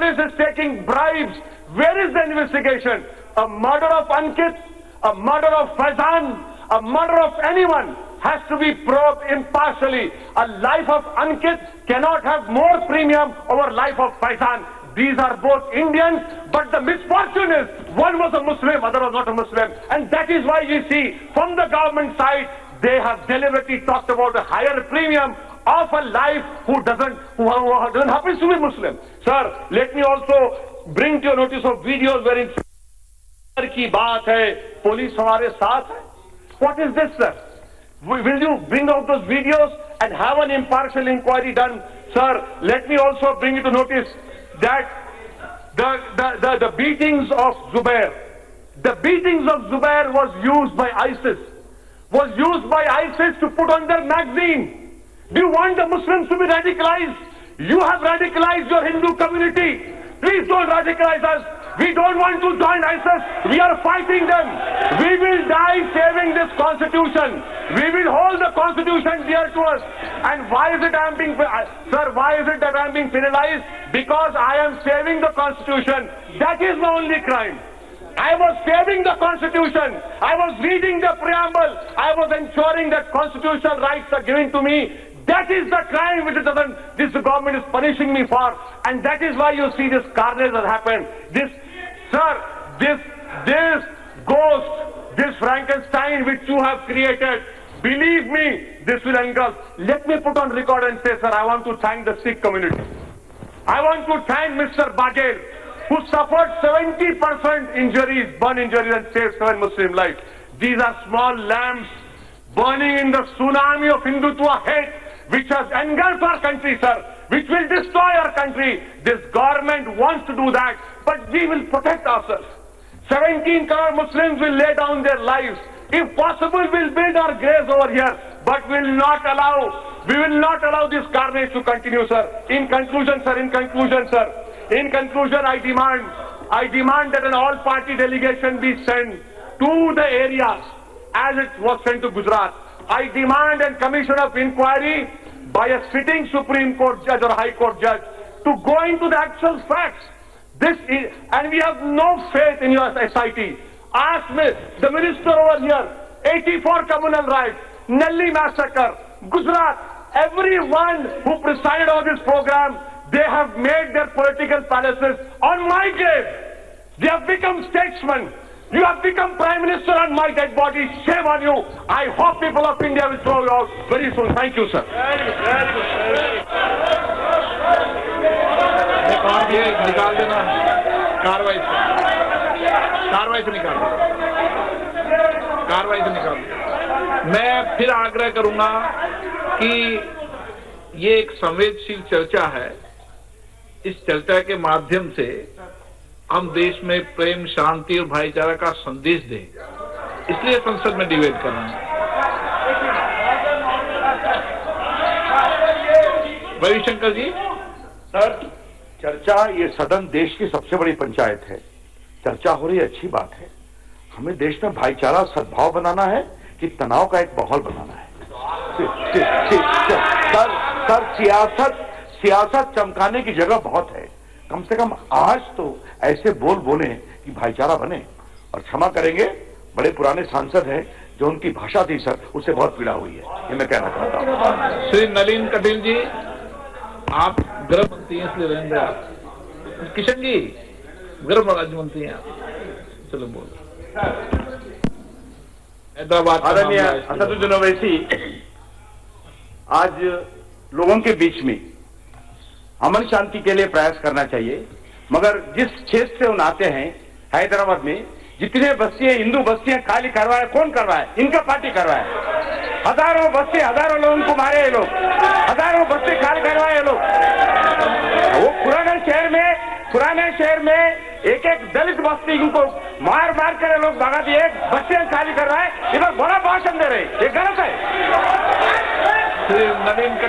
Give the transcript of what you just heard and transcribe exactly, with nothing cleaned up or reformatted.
police is taking bribes. Where is the investigation? A murder of Ankit, a murder of Faizan, a murder of anyone has to be probed impartially. A life of Ankit cannot have more premium over life of Faizan. These are both Indians, but the misfortune is one was a Muslim, other was not a Muslim. And that is why you see from the government side, they have deliberately talked about a higher premium of a life who doesn't, who, who doesn't happen to be Muslim. Sir, let me also bring to your notice of videos wherein की बात है, police हमारे साथ है. What is this, sir? Will you bring out those videos and have an impartial inquiry done? Sir, let me also bring you to notice that the, the, the, the beatings of Zubair, the beatings of Zubair was used by ISIS, was used by ISIS to put on their magazine. Do you want the Muslims to be radicalized? You have radicalized your Hindu community. Please don't radicalize us. We don't want to join ISIS. We are fighting them. We will die saving this constitution. We will hold the constitution dear to us. And why is it I am being, sir, why is it that I am being penalized? Because I am saving the constitution. That is my only crime. I was saving the constitution. I was reading the preamble. I was ensuring that constitutional rights are given to me. That is the crime which it doesn't, this government is punishing me for. And that is why you see this carnage has happened. This, sir, this, this ghost, this Frankenstein which you have created, believe me, this will engulf. Let me put on record and say, sir, I want to thank the Sikh community. I want to thank Mister Baghel, who suffered seventy percent injuries, burn injuries and saved seven Muslim lives. These are small lamps burning in the tsunami of Hindutva hate, which has engulfed our country, sir, which will destroy our country. This government wants to do that, but we will protect ourselves. seventeen crore Muslims will lay down their lives. If possible, we'll build our graves over here, but will not allow, we will not allow this carnage to continue, sir. In conclusion, sir, in conclusion, sir, in conclusion, I demand, I demand that an all-party delegation be sent to the areas as it was sent to Gujarat. I demand a commission of inquiry by a sitting Supreme Court judge or High Court judge to go into the actual facts. This is, and we have no faith in your S I T. Ask me, the minister over here, eighty-four communal riots, Nelli massacre, Gujarat, everyone who presided over this program, they have made their political palaces on my grave. They have become statesmen. You have become Prime Minister on my dead body. Shame on you. I hope people of India will throw you out very soon. Thank you, sir. निकाल देना कार्रवाई से कार्रवाई से निकाल कार्रवाई से निकाल मैं फिर आग्रह करूंगा कि ये एक संवेदनशील चर्चा है। इस चर्चा के माध्यम से हम देश में प्रेम, शांति और भाईचारा का संदेश दें, इसलिए संसद में डिबेट कर रहे हैं। रविशंकर जी। सर, चर्चा, ये सदन देश की सबसे बड़ी पंचायत है। चर्चा हो रही है, अच्छी बात है। हमें देश में भाईचारा, सद्भाव बनाना है कि तनाव का एक माहौल बनाना है? सर, सर सियासत सियासत चमकाने की जगह बहुत है। कम से कम आज तो ऐसे बोल बोले कि भाईचारा बने। और क्षमा करेंगे, बड़े पुराने सांसद हैं, जो उनकी भाषा थी सर, उससे बहुत पीड़ा हुई है, ये मैं कहना चाहता हूँ। श्री नलिन कटील जी, आप गृह मंत्री हैं, इसलिए रहेंगे आप। किशन जी, गृह राज्य मंत्री हैं आप, चलो बोलो। हैदराबाद आदरणीय असदुद्दीन ओवैसी, आज लोगों के बीच में अमन शांति के लिए प्रयास करना चाहिए, मगर जिस क्षेत्र से उन आते हैं, हैदराबाद में जितने बस्तियां, हिंदू बस्तियां खाली करवाए, कौन करवाए? इनका पार्टी करवाए। हजारों बस्ती, हजारों लोगों को मारे ये लोग, हजारों बस्ती खाली करवाए ये लोग। वो पुराने शहर में, पुराने शहर में एक एक दलित बस्ती को मार मार कर लोग भगा दिए, बस्तियां खाली करवाए, इधर बड़ा भाषण दे रहे, ये गलत है। श्री नलिन